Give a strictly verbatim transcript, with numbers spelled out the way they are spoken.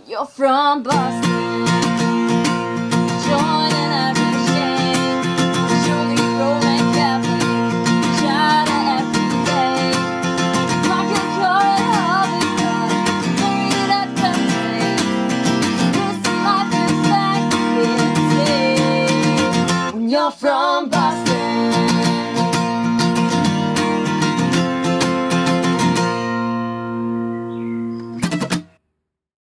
You're from Boston, join an Irish gang, surely Roman Catholic, shout every day. Michael Corey, Hollywood, married at country. This life is like it's when you're from